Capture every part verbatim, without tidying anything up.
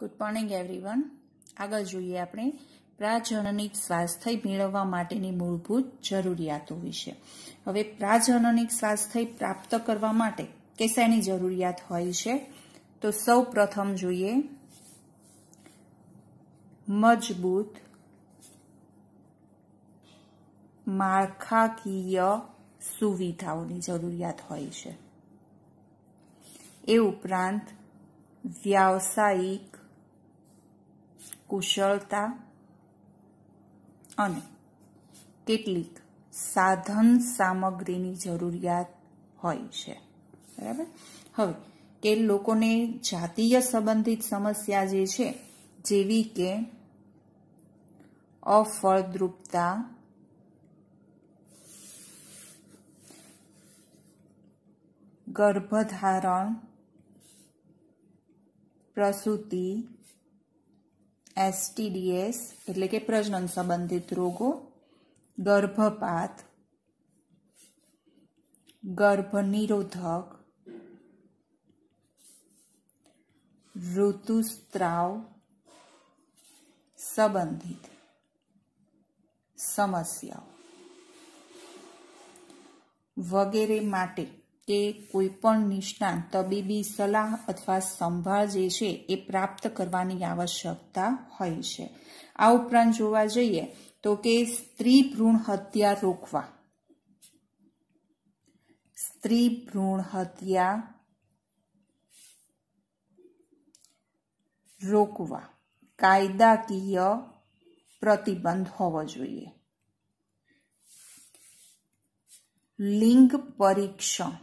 Good morning everyone. આગળ જોઈએ આપણે પ્રાજનનિક સ્વાસ્થ્ય મેળવવા માટેની મૂળભૂત જરૂરિયાતો વિશે। હવે પ્રાજનનિક સ્વાસ્થ્ય પ્રાપ્ત કરવા માટે કે શેની જરૂરિયાત હોય છે, તો સૌ પ્રથમ જોઈએ મજબૂત માળખાકીય સુવિધાઓની જરૂરિયાત હોય છે। એ ઉપરાંત વ્યાવસાયિક કુશળતા અને કેટલીક સાધન સામગ્રીની જરૂરિયાત હોય છે, બરાબર। હવે કે લોકોને જાતીય સંબંધિત સમસ્યા જે છે, જેવી કે અફળદ્રુપતા, ગર્ભધારણ, પ્રસૂતિ, એસટીડીએસ એટલે કે પ્રજનન સંબંધિત રોગો, ગર્ભપાત, ગર્ભનિરોધક, ઋતુસ્ત્રાવ સંબંધિત સમસ્યાઓ વગેરે માટે કે કોઈ પણ નિષ્ણાત તબીબી સલાહ અથવા સંભાળ જે છે એ પ્રાપ્ત કરવાની આવશ્યકતા હોય છે। આ ઉપરાંત જોવા જઈએ તો કે સ્ત્રી ભ્રૂણ હત્યા રોકવા સ્ત્રી ભ્રૂણ હત્યા રોકવા કાયદાકીય પ્રતિબંધ હોવો જોઈએ। લિંગ પરીક્ષણ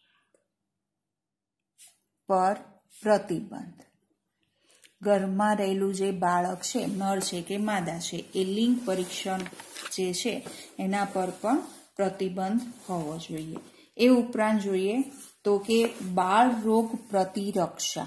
પર પ્રતિબંધ, ગર્ભમાં રહેલું જે બાળક છે, નર છે કે માદા છે, એ લિંગ પરીક્ષણ જે છે એના પર પણ પ્રતિબંધ હોવો જોઈએ। એ ઉપરાંત જોઈએ તો કે બાળ રોગ પ્રતિરક્ષા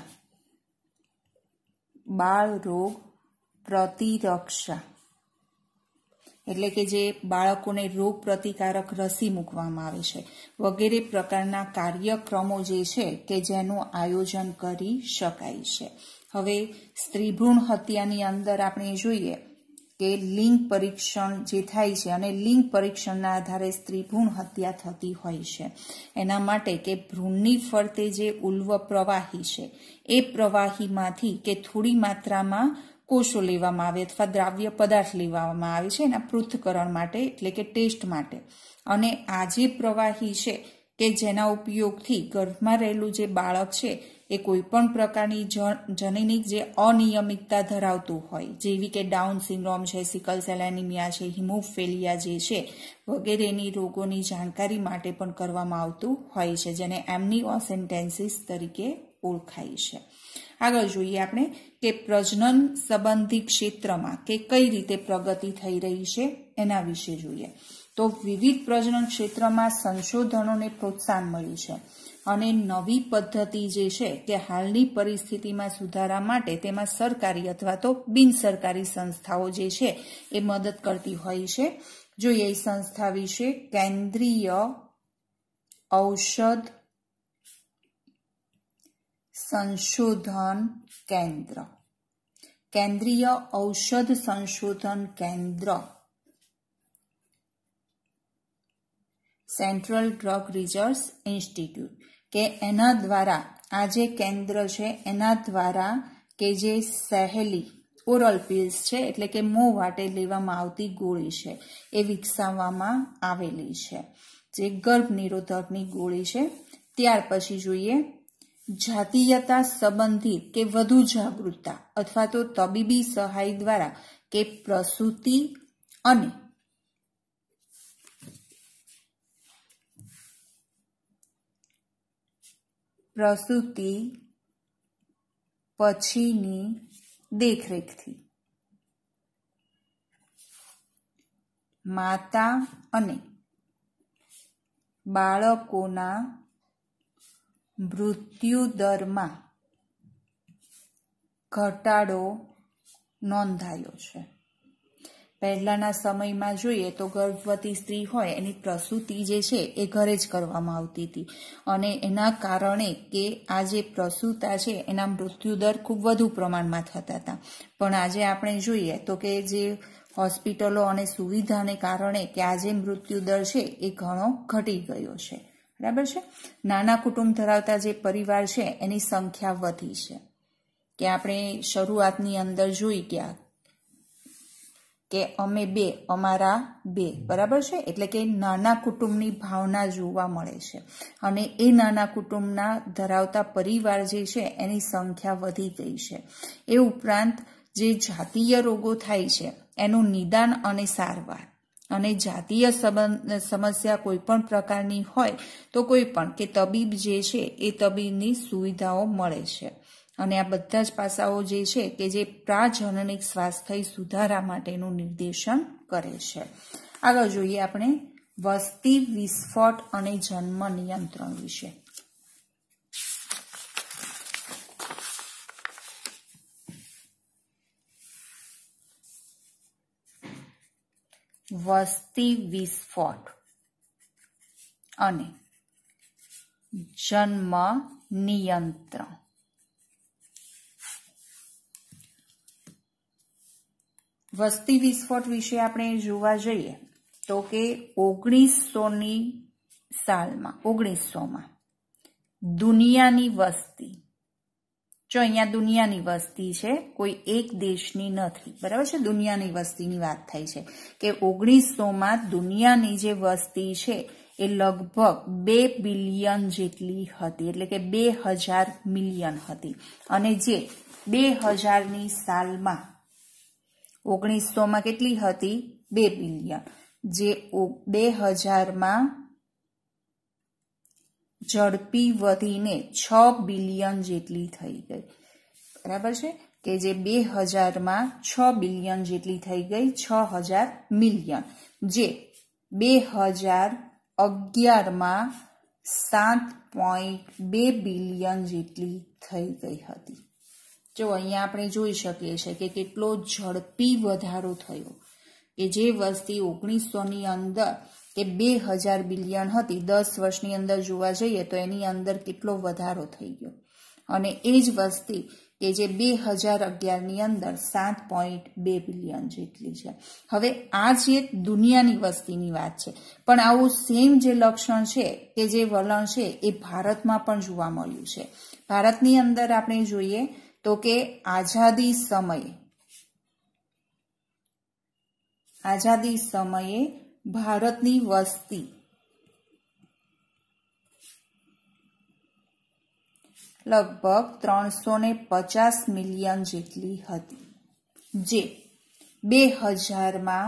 બાળ રોગ પ્રતિરક્ષા એટલે કે જે બાળકોને રોગ પ્રતિકારક રસી મૂકવામાં આવે છે વગેરે પ્રકારના કાર્યક્રમો જે છે કે જેનું આયોજન કરી શકાય છે। હવે સ્ત્રી ભ્રૂણ હત્યાની અંદર આપણે જોઈએ કે લિંગ પરીક્ષણ જે થાય છે અને લિંગ પરીક્ષણના આધારે સ્ત્રી ભ્રૂણ હત્યા થતી હોય છે। એના માટે કે ભ્રૂણની ફરતે જે ઉલ્વ પ્રવાહી છે એ પ્રવાહીમાંથી કે થોડી માત્રામાં કોષો લેવામાં આવે અથવા દ્રાવ્ય પદાર્થ લેવામાં આવે છે એના પૃથ્થકરણ માટે એટલે કે ટેસ્ટ માટે, અને આ જે પ્રવાહી છે કે જેના ઉપયોગથી ગર્ભમાં રહેલું જે બાળક છે એ કોઈ પણ પ્રકારની જનીનિક જે અનિયમિતતા ધરાવતું હોય, જેવી કે ડાઉન સિન્ડ્રોમ છે, સિકલ સેલ એનિમિયા છે, હિમોફિલિયા જે છે વગેરેની રોગોની જાણકારી માટે પણ કરવામાં આવતું હોય છે, જેને એમ્નિઓસેન્ટેન્સિસ તરીકે ઓળખાય છે। આગળ જોઈએ આપણે કે પ્રજનન સંબંધી ક્ષેત્રમાં કે કઈ રીતે પ્રગતિ થઈ રહી છે એના વિશે જોઈએ તો વિવિધ પ્રજનન ક્ષેત્રમાં સંશોધનોને પ્રોત્સાહન મળ્યું છે અને નવી પદ્ધતિ જે છે કે હાલની પરિસ્થિતિમાં સુધારા માટે તેમાં સરકારી અથવા તો બિનસરકારી સંસ્થાઓ જે છે એ મદદ કરતી હોય છે। જોઈએ એ સંસ્થા વિશે કેન્દ્રીય ઔષધ સંશોધન કેન્દ્ર કેન્દ્રીય ઔષધ સંશોધન કેન્દ્ર સેન્ટ્રલ ડ્રગ રિસર્ચ ઇન્સ્ટિટ્યૂટ કે એના દ્વારા આ જે કેન્દ્ર છે એના દ્વારા કે જે સહેલી ઓરલ પિલ્સ છે એટલે કે મોં વાટે લેવામાં આવતી ગોળી છે એ વિકસાવવામાં આવેલી છે, જે ગર્ભ નિરોધકની ગોળી છે। ત્યાર પછી જોઈએ જાતીયતા સંબંધિત કે વધુ જાગૃતતા અથવા તો તબીબી સહાય દ્વારા કે પ્રસૂતિ અને પ્રસૂતિ પછીની દેખરેખથી માતા અને બાળકોના મૃત્યુદરમાં ઘટાડો નોંધાયો છે। પહેલાના સમયમાં જોઈએ તો ગર્ભવતી સ્ત્રી હોય એની પ્રસૂતિ જે છે એ ઘરે જ કરવામાં આવતી હતી અને એના કારણે કે આ જે પ્રસૂતા છે એના મૃત્યુદર ખૂબ વધુ પ્રમાણમાં થતા હતા. પણ આજે આપણે જોઈએ તો કે જે હોસ્પિટલો અને સુવિધાને કારણે કે આ જે મૃત્યુદર છે એ ઘણો ઘટી ગયો છે. બરાબર છે. નાના કુટુંબ ધરાવતા જે પરિવાર છે એની સંખ્યા વધી છે કે આપણે શરૂઆતની અંદર જોઈ ગયા કે અમે બે અમારા બે બરાબર છે એટલે કે નાના કુટુંબની ભાવના જોવા મળે છે અને એ નાના કુટુંબના ધરાવતા પરિવાર જે છે એની સંખ્યા વધી ગઈ છે. એ ઉપરાંત જે જાતીય રોગો થાય છે એનું નિદાન અને સારવાર અને જાતીય સંબંધ સમસ્યા કોઈ પણ પ્રકારની હોય તો કોઈ પણ કે તબીબ જે છે એ તબીબની સુવિધાઓ મળે છે અને આ બધા જ પાસાઓ જે છે કે જે પ્રાજનનિક સ્વાસ્થ્ય સુધારા માટેનું નિર્દેશન કરે છે. આગળ જોઈએ આપણે વસ્તી વિસ્ફોટ અને જન્મ નિયંત્રણ વિશે. વસ્તી વિસ્ફોટ અને જન્મ નિયંત્રણ. વસ્તી વિસ્ફોટ વિશે આપણે જોવા જઈએ તો કે ઓગણીસોની સાલમાં ઓગણીસોમાં દુનિયાની વસ્તી, જો અહીંયા દુનિયાની વસ્તી છે કોઈ એક દેશની નથી, બરાબર છે, દુનિયાની વસ્તીની વાત થાય છે કે ઓગણીસોમાં દુનિયાની જે વસ્તી છે એ લગભગ બે બિલિયન જેટલી હતી એટલે કે બે હજાર મિલિયન હતી અને જે બે હજારની સાલમાં ઓગણીસોમાં કેટલી હતી? બે બિલિયન. જે બે હજારમાં ઝડપી વધીને છ બિલિયન જેટલી થઈ ગઈ. બરાબર છે કે જે બે હજારમાં છ બિલિયન જેટલી થઈ ગઈ, છ હજાર મિલિયન, જે બે હજાર અગિયારમાં સાત પોઈન્ટ બે બિલિયન જેટલી થઈ ગઈ હતી. જો અહીંયા આપણે જોઈ શકીએ છીએ કે કેટલો ઝડપી વધારો થયો કે જે વસ્તી ઓગણીસોની અંદર કે બે હજાર બિલિયન હતી, દસ વર્ષની અંદર જોવા જઈએ તો એની અંદર કેટલો વધારો થઈ ગયો અને એ જ વસ્તી કે જે બે હજાર અગિયારની અંદર સાત પોઈન્ટ બે બિલિયન જેટલી છે. હવે આ જે દુનિયાની વસ્તીની વાત છે પણ આવું સેમ જે લક્ષણ છે કે જે વલણ છે એ ભારતમાં પણ જોવા મળ્યું છે. ભારતની અંદર આપણે જોઈએ તો કે આઝાદી સમયે આઝાદી સમયે ભારતની વસ્તી લગભગ ત્રણસો ને પચાસ મિલિયન જેટલી હતી, જે બે હજારમાં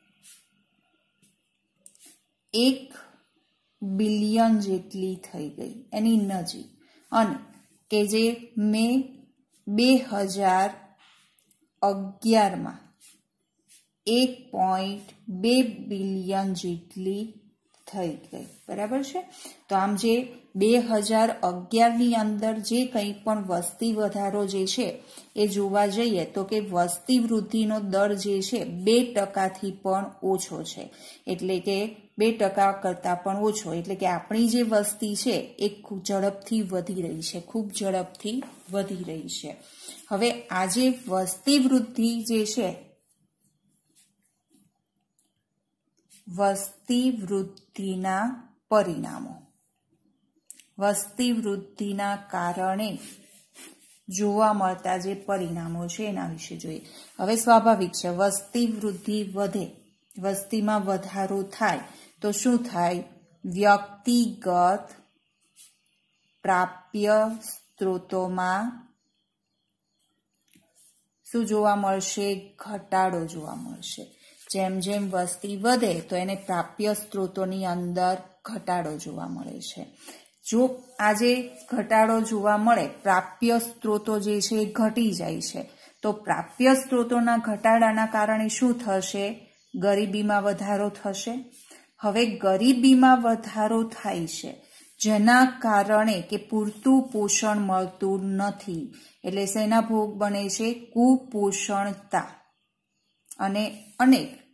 એક બિલિયન જેટલી થઈ ગઈ એની નજીક અને કે જે મે બે હજાર અગિયારમાં એક પોઈન્ટ બે બિલિયન જેટલી થઈ ગઈ. બરાબર છે. તો આમ જે બે હજાર અગિયારની અંદર જે કંઈ પણ વસ્તી વધારો જે છે એ જોવા જઈએ તો કે વસ્તી વૃદ્ધિનો દર જે છે બે ટકાથી પણ ઓછો છે એટલે કે બે ટકા કરતાં પણ ઓછો એટલે કે આપણી જે વસ્તી છે એ ખૂબ ઝડપથી વધી રહી છે, ખૂબ ઝડપથી વધી રહી છે. હવે આજે વસ્તી વૃદ્ધિ જે છે વસ્તી વૃદ્ધિના પરિણામો, વસ્તી વૃદ્ધિના કારણે જોવા મળતા જે પરિણામો છે એના વિશે જોઈએ. હવે સ્વાભાવિક છે, વસ્તી વૃદ્ધિ વધે, વસ્તીમાં વધારો થાય તો શું થાય? વ્યક્તિગત પ્રાપ્ય સ્ત્રોતોમાં શું જોવા મળશે? ઘટાડો જોવા મળશે. જેમ જેમ વસ્તી વધે તો એને પ્રાપ્ય સ્ત્રોતોની અંદર ઘટાડો જોવા મળે છે. જો આજે ઘટાડો જોવા મળે, પ્રાપ્ય સ્ત્રોતો જે છે એ ઘટી જાય છે, તો પ્રાપ્ય સ્ત્રોતોના ઘટાડાના કારણે શું થશે? ગરીબીમાં વધારો થશે. હવે ગરીબીમાં વધારો થાય છે જેના કારણે કે પૂરતું પોષણ મળતું નથી એટલે શેના ભોગ બને છે? કુપોષણતા અને અનેક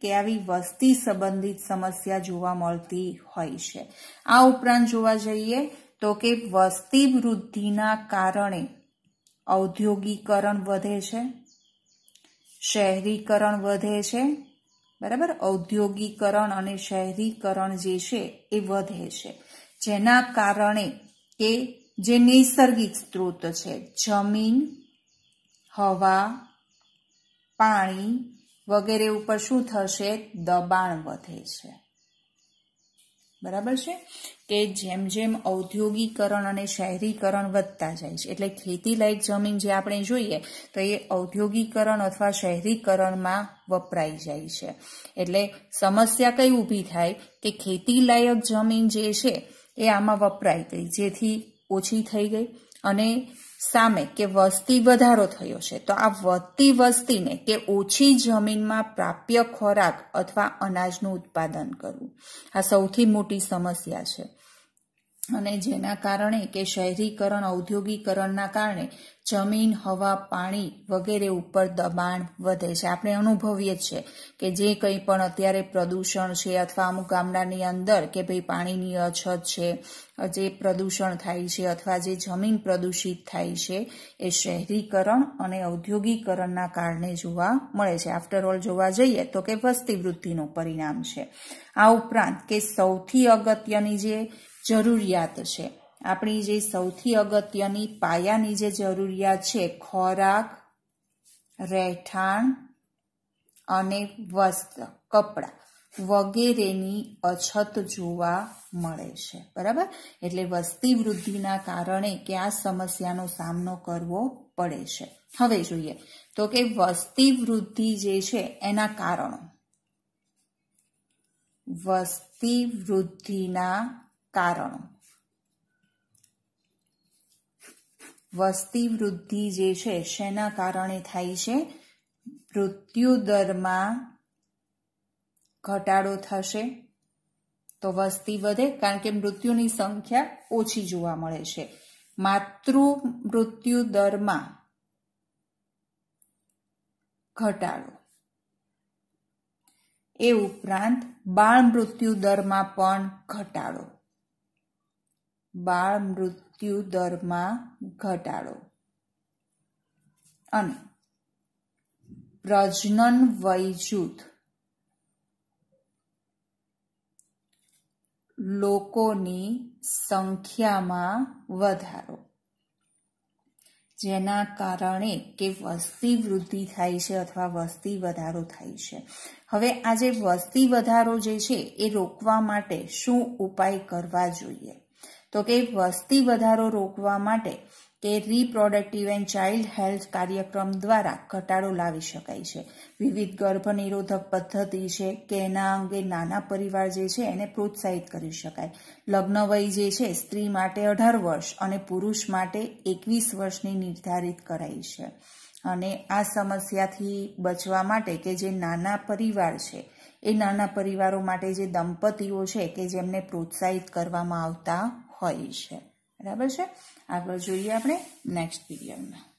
કે આવી વસ્તી સંબંધિત સમસ્યા જોવા મળતી હોય છે. આ ઉપરાંત જોવા જઈએ તો કે વસ્તી વૃદ્ધિના કારણે ઔદ્યોગિકરણ વધે છે, શહેરીકરણ વધે છે, બરાબર. ઔદ્યોગિકરણ અને શહેરીકરણ જે છે એ વધે છે, જેના કારણે કે જે નૈસર્ગિક સ્ત્રોત છે, જમીન, હવા, પાણી વગેરે ઉપર શું થશે? દબાણ વધે છે, બરાબર છે. કે જેમ જેમ ઔદ્યોગિકરણ અને શહેરીકરણ વધતા જાય છે એટલે ખેતી લાયક જમીન જે આપણે જોઈએ તો એ ઔદ્યોગિકરણ અથવા શહેરીકરણમાં વપરાઈ જાય છે. એટલે સમસ્યા કઈ ઊભી થાય કે ખેતી લાયક જમીન જે છે એ આમાં વપરાઈ ગઈ, જેથી ઓછી થઈ ગઈ, અને સામે કે વસ્તી વધારો થયો છે. તો આ વધતી વસ્તીને કે ઓછી જમીનમાં પ્રાપ્ય ખોરાક અથવા અનાજનું ઉત્પાદન કરવું, આ સૌથી મોટી સમસ્યા છે. અને જેના કારણે કે શહેરીકરણ, ઔદ્યોગિકરણના કારણે જમીન, હવા, પાણી વગેરે ઉપર દબાણ વધે છે. આપણે અનુભવીએ છીએ કે જે કંઈ પણ અત્યારે પ્રદૂષણ છે અથવા અમુક ગામડાની અંદર કે ભાઈ પાણીની અછત છે, જે પ્રદૂષણ થાય છે અથવા જે જમીન પ્રદૂષિત થાય છે એ શહેરીકરણ અને ઔદ્યોગિકરણના કારણે જોવા મળે છે. આફ્ટર ઓલ જોવા જઈએ તો કે વસ્તી વૃદ્ધિનું પરિણામ છે. આ ઉપરાંત કે સૌથી અગત્યની જે જરૂરિયાત છે, આપણી જે સૌથી અગત્યની પાયાની જે જરૂરિયાત છે, ખોરાક, રહેઠાણ અને વસ્ત્ર, કપડાં વગેરેની અછત જોવા મળે છે, બરાબર. એટલે વસ્તી વૃદ્ધિના કારણે કે આ સમસ્યાનો સામનો કરવો પડે છે. હવે જોઈએ તો કે વસ્તી વૃદ્ધિ જે છે એના કારણો. વસ્તી વૃદ્ધિના કારણો. વસ્તી વૃદ્ધિ જે છે શેના કારણે થાય છે? મૃત્યુ દરમાં ઘટાડો થશે તો વસ્તી વધે, કારણ કે મૃત્યુની સંખ્યા ઓછી જોવા મળે છે. માતૃ મૃત્યુ દરમાં ઘટાડો, એ ઉપરાંત બાળ મૃત્યુ દરમાં પણ ઘટાડો. બાળ મૃત્યુ દરમાં ઘટાડો અને પ્રજનન વય જૂથ લોકોની સંખ્યામાં વધારો, જેના કારણે કે વસ્તી વૃદ્ધિ થાય છે અથવા વસ્તી વધારો થાય છે. હવે આ જે વસ્તી વધારો જે છે એ રોકવા માટે શું ઉપાય કરવા જોઈએ? તો કે વસ્તી વધારો રોકવા માટે કે રિપ્રોડક્ટિવ એન્ડ ચાઇલ્ડ હેલ્થ કાર્યક્રમ દ્વારા ઘટાડો લાવી શકાય છે. વિવિધ ગર્ભ નિરોધક પદ્ધતિ છે કે એના અંગે નાના પરિવાર જે છે એને પ્રોત્સાહિત કરી શકાય. લગ્ન વય જે છે સ્ત્રી માટે અઢાર વર્ષ અને પુરુષ માટે એકવીસ વર્ષની નિર્ધારિત કરાઈ છે. અને આ સમસ્યાથી બચવા માટે કે જે નાના પરિવાર છે એ નાના પરિવારો માટે જે દંપતીઓ છે કે જેમને પ્રોત્સાહિત કરવામાં આવતા હોય છે, બરાબર છે. આગળ જોઈએ આપણે નેક્સ્ટ પીરિયડમાં.